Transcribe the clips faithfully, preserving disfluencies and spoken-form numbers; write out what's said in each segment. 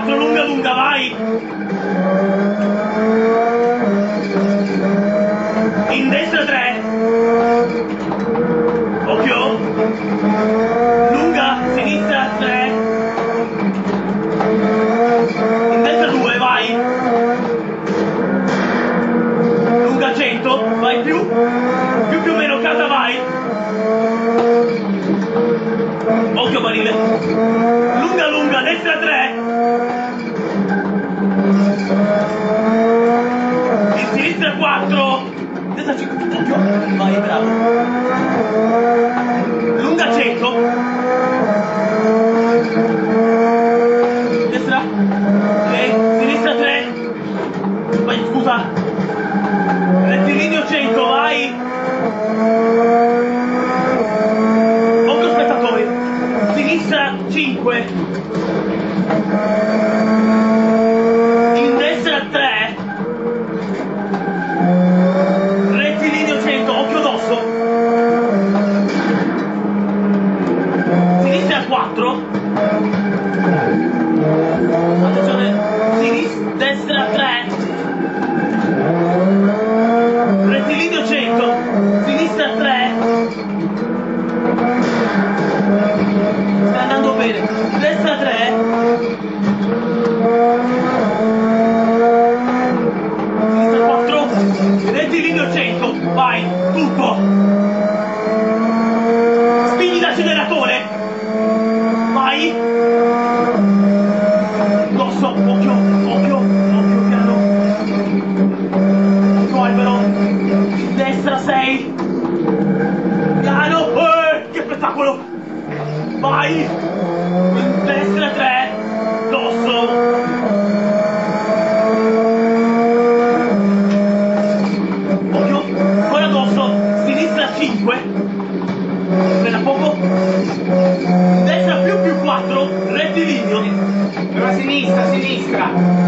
quattro, lunga lunga, vai! In destra tre. Occhio. Lunga, sinistra tre. In destra due, vai. Lunga cento, vai più. Più più o meno, casa, vai. Occhio barile. Lunga lunga, destra tre. In sinistra quattro. Destra cinque. Occhio. Vai, bravo. Lunga cento. Destra. tre. Sinistra tre. Vai, scusa. Rettilineo cento, vai. Occhio spettatori. Sinistra cinque. In destra tre. Rettilineo cento, occhio d'osso. Sinistra quattro. Attenzione. Sinistra, destra tre. Rettilineo cento. Sinistra tre. Sta andando bene. Destra tre. Sinistra quattro. Rettilineo cento. Vai. Tutto. Spingi l'acceleratore. Vai. Dosso. Occhio. Occhio. Occhio piano. Occhio albero. Destra sei. Piano. Eh, che spettacolo. Vai! In destra tre, dosso! Occhio, ancora dosso, sinistra cinque, frena poco, destra più più quattro, rettilineo. Per la sinistra, sinistra!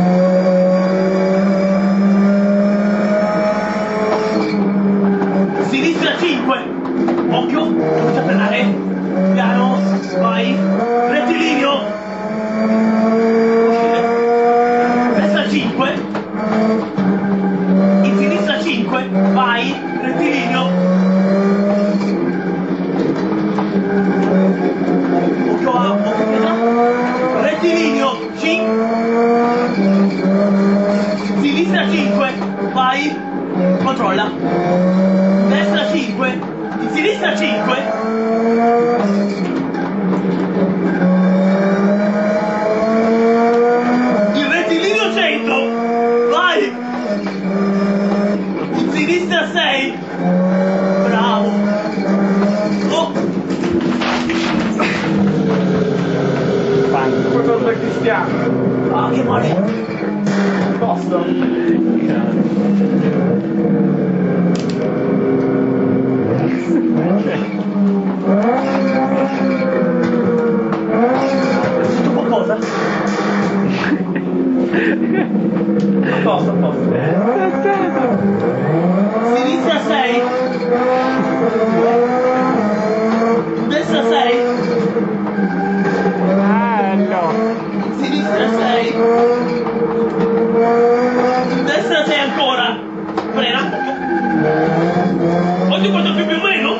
Sinistra cinque, occhio, comincia a frenare. Piano, vai, rettilineo, destra cinque, in sinistra cinque, vai, rettilineo, occhio a, occhio pietra, rettilineo, cinque, sinistra cinque, vai, controlla, destra cinque, in sinistra cinque, il rettilineo cento, vai, in sinistra sei, bravo, oh. Quello per Cristiano. Ah, che male, Posto? sento qualcosa? A posto, a posto. Sinistra sei, destra sei, sinistra sei, destra sei ancora, frena, occhio, occhio quanto più più o meno,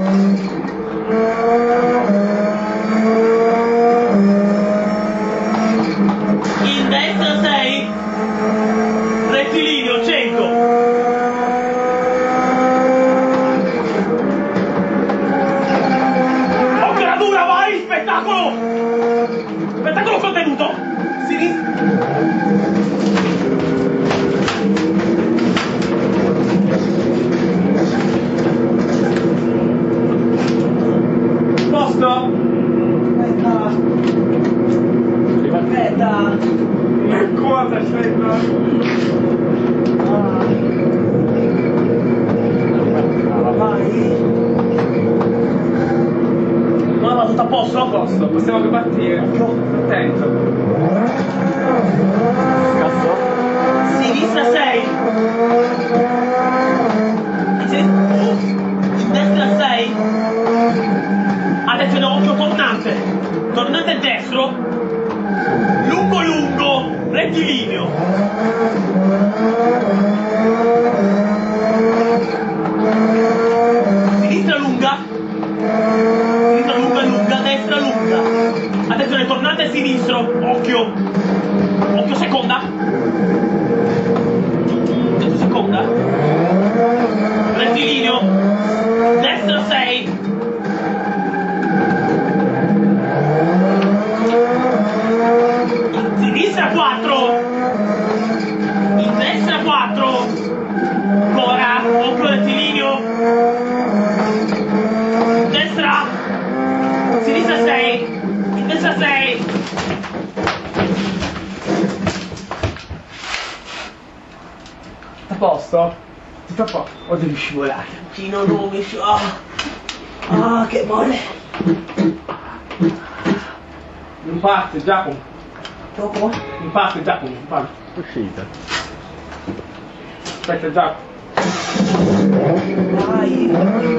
in destra sei, rettilineo cento, spettacolo! Spettacolo contenuto! Sinistra! Posto? Aspetta! Aspetta! Che cosa aspetta? Ah. Vai! Ma va tutto a posto? A posto, possiamo anche partire. Attento. Cazzo. Sinistra sei. In destra sei. Attenzione, occhio tornante. Tornante destro. Lungo lungo. rettilineo. Sinistra lunga. Sinistra lunga lunga, destra lunga. Attenzione, tornate a sinistro. Occhio. Occhio, seconda. Occhio, seconda. Rettilineo. Destra sei. Sinistra quattro. In destra quattro. Ancora. Occhio, rettilineo. Destra. Sinistra sei. In destra sei. A posto? Tutto a posto? O devi scivolare? Gino, non mi sci- Ah, ah, che male. Non parte, Giacomo. Dopo? Non parte, Giacomo. Non parte. Uscita. Aspetta, Giacomo. Vai.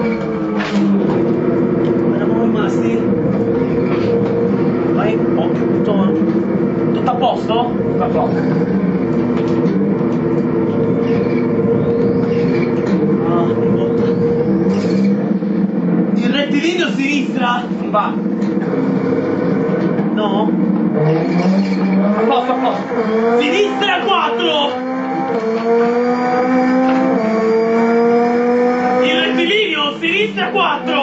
Eravamo rimasti? Vai, occhio, tutto, tutto a posto? Tutto a posto. Ah, che botta. Il rettilineo sinistra? Non va. No? A posto, a posto. Sinistra quattro! Il rettilineo, sinistra quattro!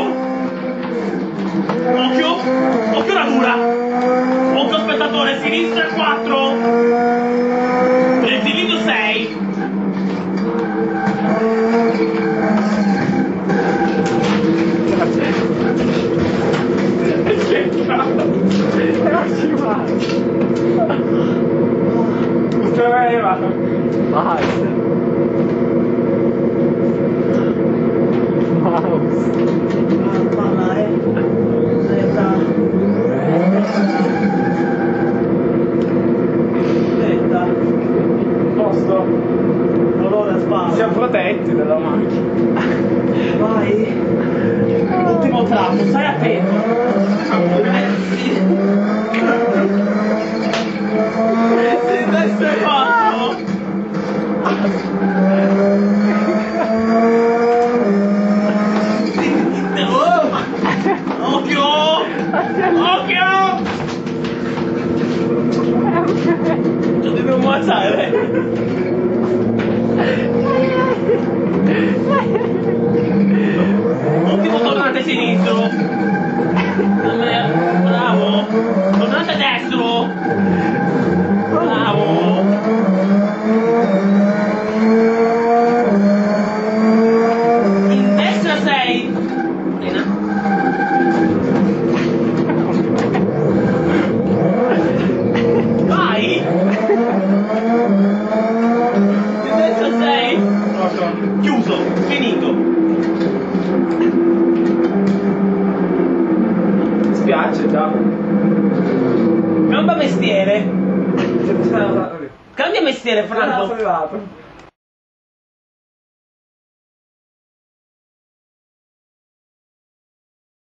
Occhio, occhio la dura! Occhio spettatore, sinistra quattro! Rettilineo sei! Usciveva. Vai. Mouse. Ah, palla, eh! Aspetta! Aspetta! Posto. Dolore a spalla! Siamo protetti dalla macchina. Vai! Ultimo tratto, stai attento! Si destra e quattro! Occhio! Occhio! Ci dobbiamo alzare! Ultimo tornate sinistro! Bravo! Tornate destro! Bravo! In destra sei! Frena. Vai! In destra sei! Chiuso! Finito! Mi spiace, Giacomo. Cambia mestiere! Cambia mestiere, Franco! Sono arrivato.